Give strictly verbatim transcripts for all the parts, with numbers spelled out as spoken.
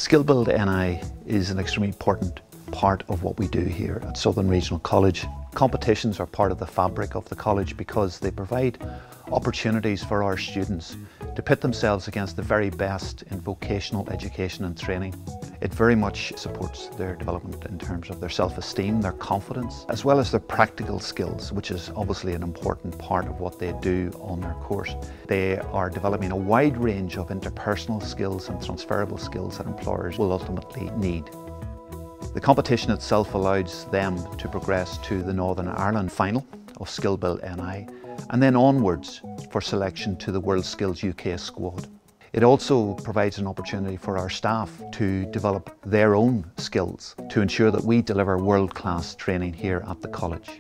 SkillBuild N I is an extremely important part of what we do here at Southern Regional College. Competitions are part of the fabric of the college because they provide opportunities for our students to pit themselves against the very best in vocational education and training. It very much supports their development in terms of their self-esteem, their confidence, as well as their practical skills, which is obviously an important part of what they do on their course. They are developing a wide range of interpersonal skills and transferable skills that employers will ultimately need. The competition itself allows them to progress to the Northern Ireland final of SkillBuild N I and then onwards for selection to the World Skills U K squad. It also provides an opportunity for our staff to develop their own skills to ensure that we deliver world-class training here at the college.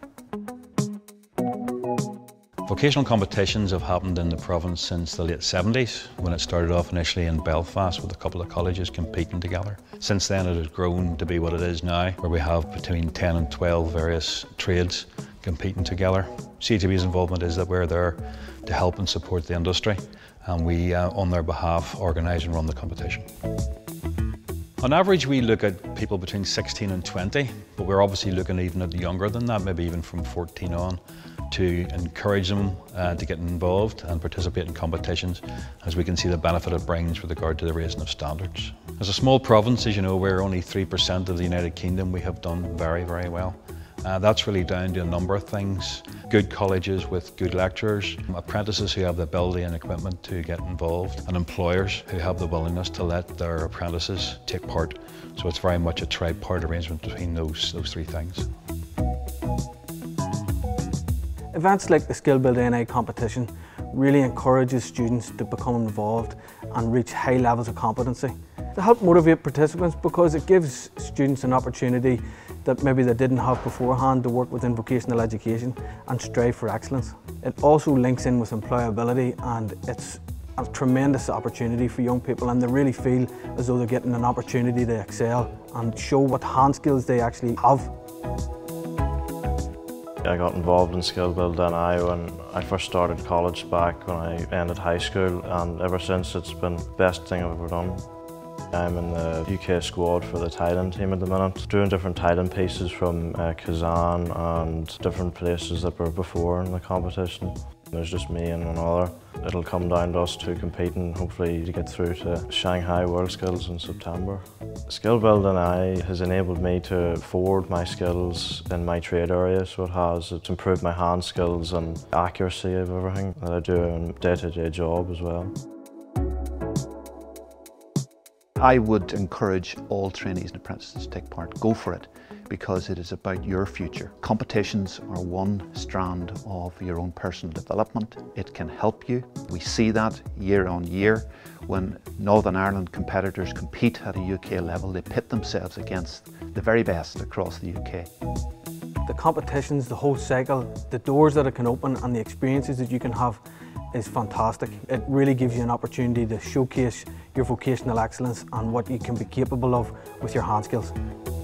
Vocational competitions have happened in the province since the late seventies, when it started off initially in Belfast with a couple of colleges competing together. Since then it has grown to be what it is now, where we have between ten and twelve various trades competing together. C A T B's involvement is that we're there to help and support the industry, and we, uh, on their behalf, organise and run the competition. On average, we look at people between sixteen and twenty, but we're obviously looking even at younger than that, maybe even from fourteen on, to encourage them uh, to get involved and participate in competitions, as we can see the benefit it brings with regard to the raising of standards. As a small province, as you know, we're only three percent of the United Kingdom. We have done very, very well. Uh, that's really down to a number of things. Good colleges with good lecturers, apprentices who have the ability and equipment to get involved, and employers who have the willingness to let their apprentices take part. So it's very much a tripart arrangement between those, those three things. Events like the SkillBuild N I competition really encourages students to become involved and reach high levels of competency. To help motivate participants, because it gives students an opportunity that maybe they didn't have beforehand to work within vocational education and strive for excellence. It also links in with employability, and it's a tremendous opportunity for young people, and they really feel as though they're getting an opportunity to excel and show what hand skills they actually have. I got involved in SkillBuild N I when I first started college back when I ended high school, and ever since it's been the best thing I've ever done. I'm in the U K squad for the Thailand team at the minute, doing different Thailand pieces from uh, Kazan and different places that were before in the competition. There's just me and another. It'll come down to us to compete and hopefully to get through to Shanghai World Skills in September. SkillBuild N I has enabled me to forward my skills in my trade area, so it has. It's improved my hand skills and accuracy of everything that I do in day-to-day job as well. I would encourage all trainees and apprentices to take part. Go for it, because it is about your future. Competitions are one strand of your own personal development. It can help you. We see that year on year. When Northern Ireland competitors compete at a U K level, they pit themselves against the very best across the U K. The competitions, the whole cycle, the doors that it can open and the experiences that you can have is fantastic. It really gives you an opportunity to showcase your vocational excellence and what you can be capable of with your hand skills.